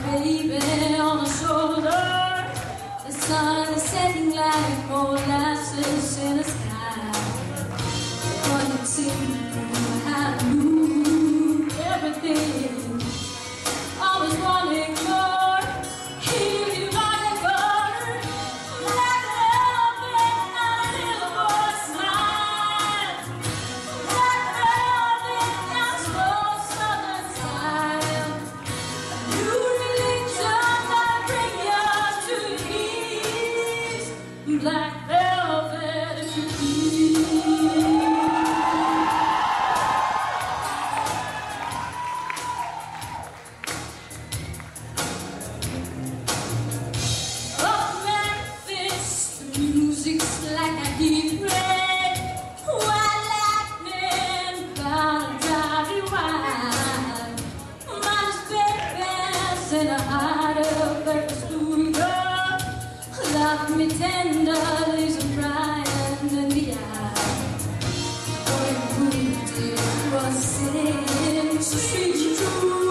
baby on her shoulder. The sun is setting like molasses in the sky. Wanting to have moved everything. Always wanting more. Here you are, you butter. Like a little bit, not a little boy smile. Like a little bit, not slow southern style. New religion that bring you to your knees. Black velvet if you please. Music's like a heat ray, white lightning, bound to drive you wild. Mine's babies in the heart of every school girl. Love me tenderly, so bright in the eye. When we did was sitting so sweet, true.